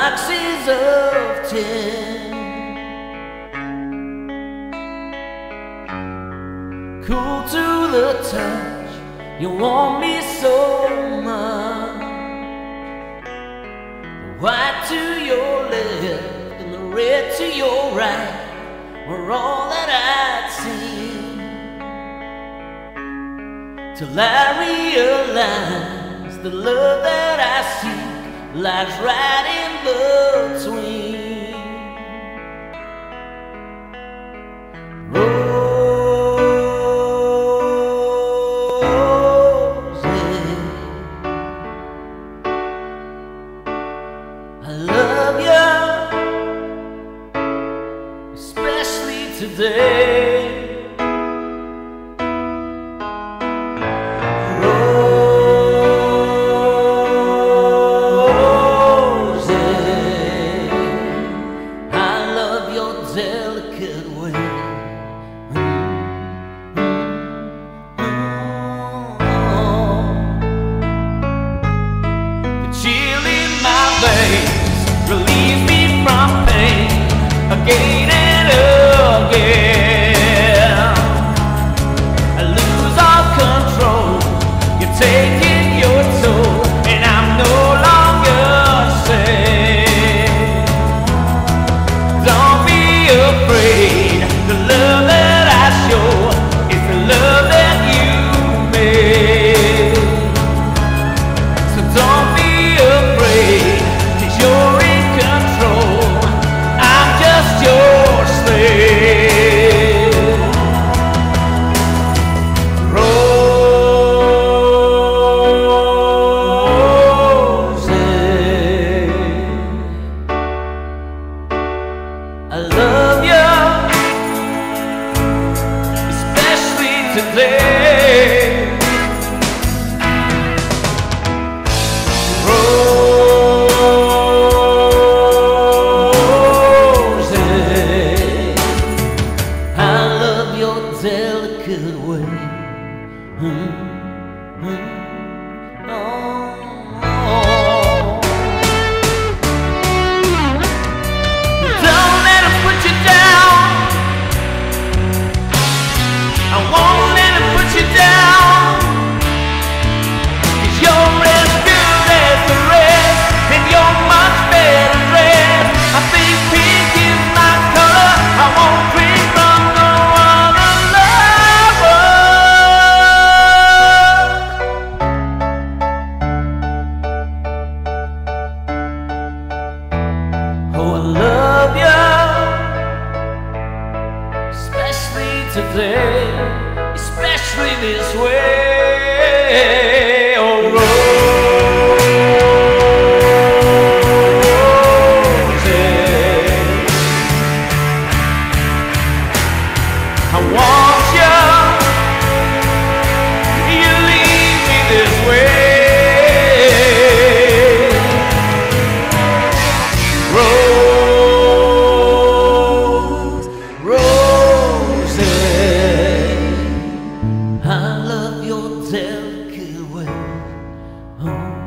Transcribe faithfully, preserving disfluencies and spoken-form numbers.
boxes of tin. Cool to the touch, you want me so much. The white to your left and the red to your right were all that I'd seen, till I realized the love that I seek lies right in between. I love you, especially today. Rosé, I love your delicate way. The chill in my veins relieves me from pain again and again. I lose all control, you're taking your toll, and I'm no longer safe. Don't be afraid, the love that I show is the love that you made. So don't be afraid, 'cause you're in control, I'm just your slave. Rosé, I love you, especially today. Rosé, I love your delicate way. Mm, mm, oh, oh. Don't let him put you down, I won't let him put you down, 'cause you're as good as the rest, and you're much better dressed. I think pink is my color, I won't drink from no other lover. Oh, I love you, especially today, especially this way. Oh, Rosé, I want you, you leave me this way. Rose, Rosé, I love your delicate way. Oh.